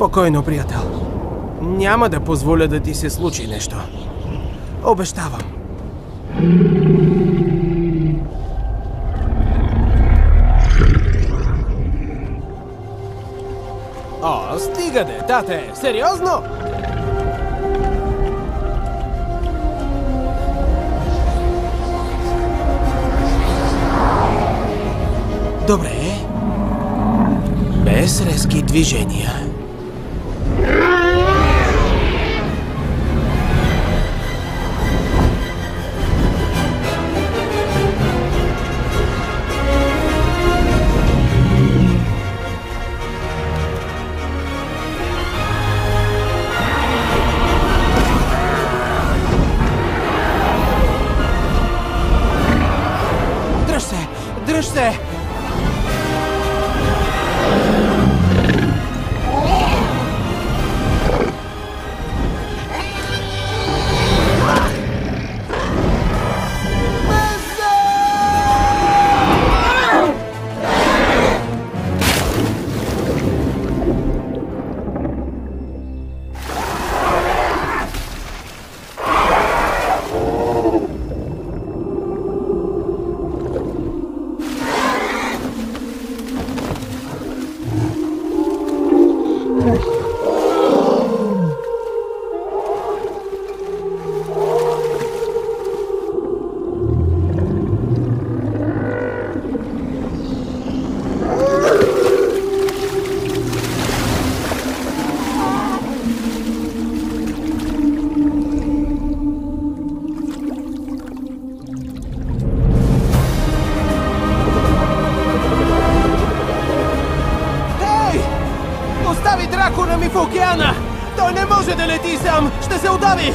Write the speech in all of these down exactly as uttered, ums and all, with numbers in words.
Спокойно, приятел. Няма да позволя да ти се случи нещо. Обещавам. О, стига де, тате! Сериозно? Добре. Без резки движения. Дръж се! Дръж се! Дракона ми в океана! Той не може да лети сам! Ще се удави!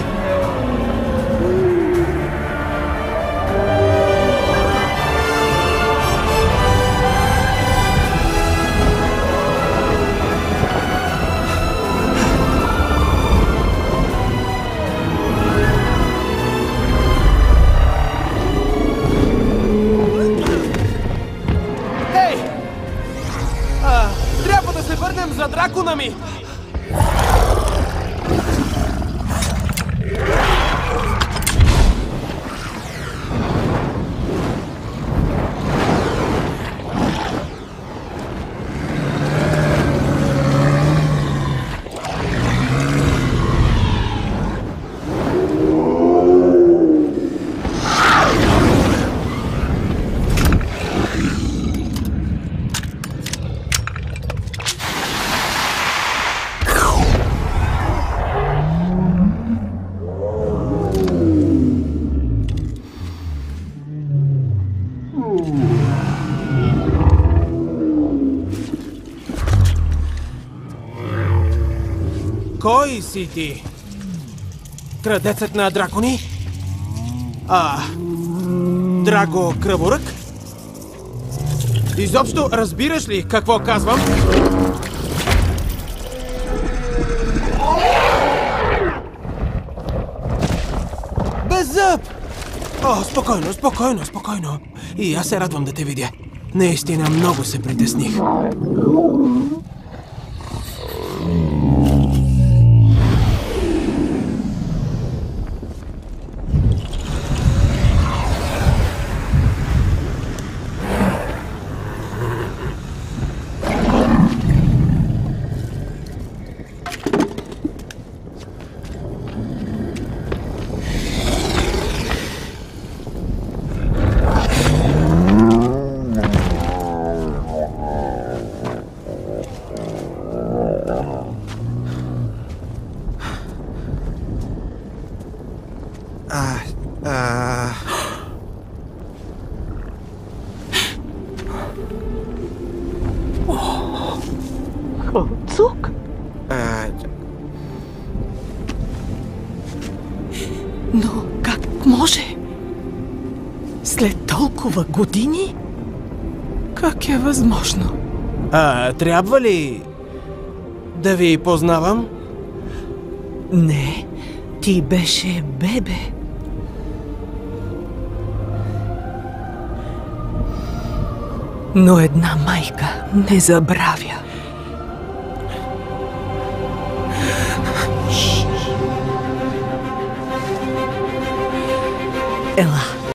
Хей! А, трябва да се върнем за дракона ми! Кой си ти? Крадецът на дракони? А, Драго Кръворък? Изобщо разбираш ли какво казвам? Без зъб! О, спокойно, спокойно, спокойно. И аз се радвам да те видя. Наистина много се притесних. А, а... Цук? а... Но как може? След толкова години? Как е възможно? А, трябва ли да ви познавам? Не, ти беше бебе. Но една майка не забравя. Ела.